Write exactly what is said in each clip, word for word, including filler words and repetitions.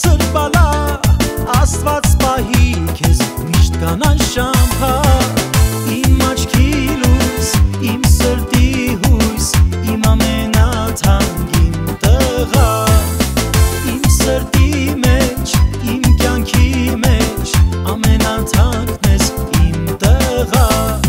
քաղցր բալա, Աստված պահի քեզ միշտ կանան շամփա, իմ աչքի լույս, իմ սրտի հույս, իմ ամենաթանկին տղա, իմ սրտի մեջ, իմ կյանքի մեջ, ամենաթանկն ես իմ տղա.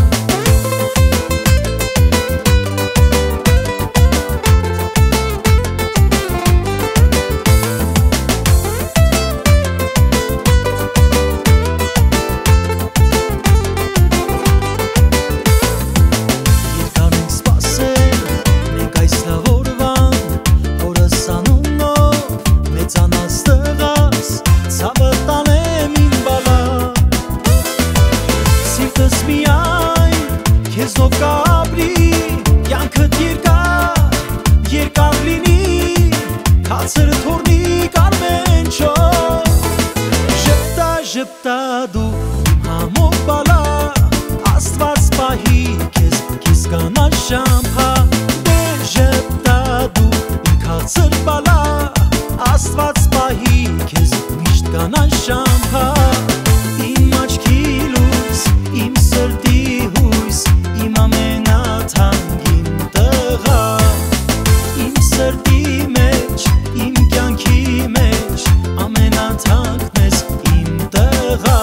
Քեզնով կապրի, կյանքդ երկար, երկար լինի, քաղցրը թողնի Armencho, ժպտա, ժպտա դու իմ համով բալա, Աստված պահի քեզ, քեզ կանան շամփա, դե ժպտա դու իմ քաղցր բալա, Աստված պահի քեզ, միշտ կանան շամփա, իմ աչքի լույս, իմ սրտի հույս, իմ ամենաթանկին տղա, իմ սրտի մեջ, իմ կյանքի մեջ, ամենաթանկն ես իմ տղա.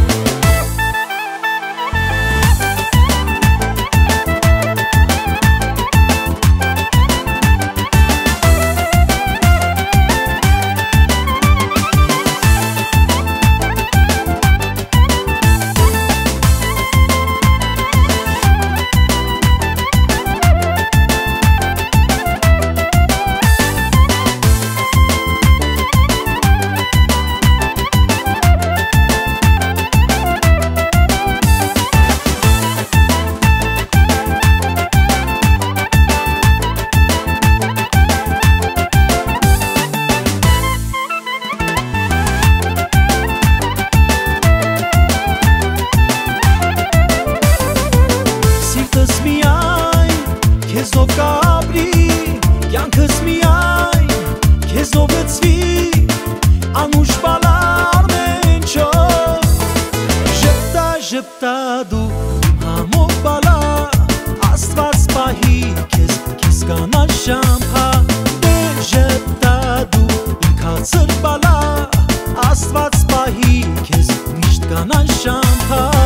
Քեզնով կապրի, կյանքս միայն, քեզնով լցվի, անուշ բալա Armencho, ժպտա, ժպտա դու իմ համով բալա, Աստված պահի քեզ, քեզ կանան շամփա, դե ժպտա դու իմ քաղցր բալա, Աստված պահի քեզ, միշտ կանան շամփա.